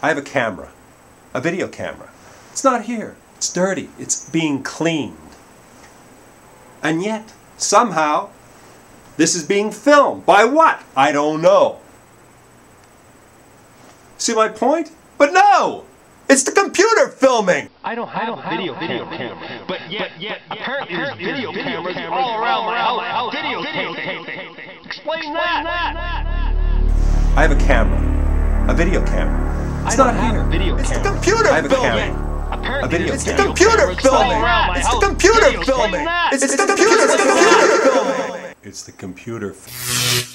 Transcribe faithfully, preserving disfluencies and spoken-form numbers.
I have a camera, a video camera. It's not here. It's dirty. It's being cleaned. And yet, somehow, this is being filmed. By what? I don't know. See my point? But no! It's the computer filming! I don't have, I don't a video, have video camera, camera, but yet, yet apparently there's video, video cameras, cameras all around my house. Video, video tape. Explain that! I have a camera, a video camera. It's not here. Video it's camera. the computer I have filming! A camera. Apparently a video it's the video computer filming! It's the computer filming! It's the computer filming! It's the computer filming!